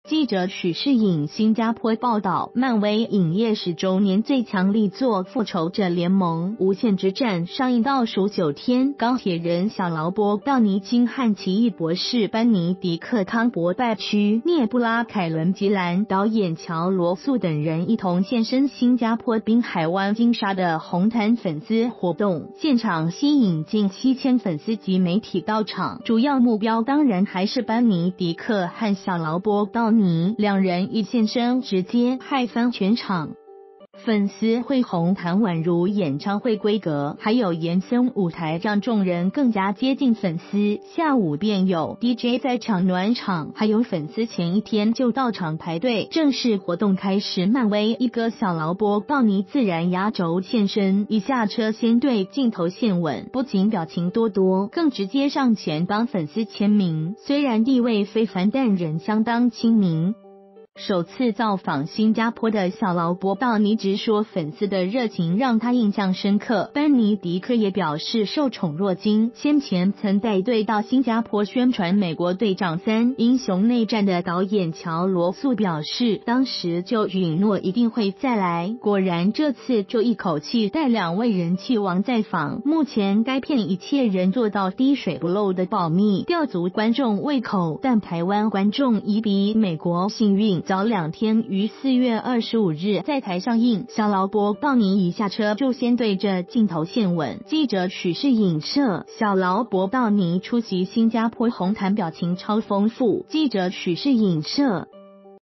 记者许世颖新加坡报道，漫威影业10周年最强力作《复仇者联盟：无限之战》上映倒数9天，钢铁人小劳勃道尼金和奇异博士班尼迪克康伯拜区、涅布拉凯伦吉兰、导演乔罗素等人一同现身新加坡滨海湾金沙的红毯粉丝活动，现场吸引近7000粉丝及媒体到场，主要目标当然还是班尼迪克和小劳勃道尼。两人一现身，直接嗨翻全场。粉丝会红毯宛如演唱会规格，还有延伸舞台让众人更加接近粉丝。下午便有 DJ 在场暖场，还有粉丝前一天就到场排队。正式活动开始，漫威一哥小劳勃道尼自然压轴现身，一下车先对镜头献吻，不仅表情多多，更直接上前帮粉丝签名。虽然地位非凡，但仍相当亲民。首次造访新加坡的小劳勃道尼直说，粉丝的热情让他印象深刻。班尼迪克也表示受宠若惊，先前曾带队到新加坡宣传美国队长3英雄内战的导演乔罗素表示，当时就允诺一定会再来，果然这次就一口气带2位人气王再访。目前该片一切仍做到滴水不漏的保密，吊足观众胃口，但台湾观众已比美国幸运，早2天于4月25日在台上映。小劳勃道尼一下车就先对着镜头献吻。记者许世颖摄，小劳勃道尼出席新加坡红毯表情超丰富。记者许世颖摄。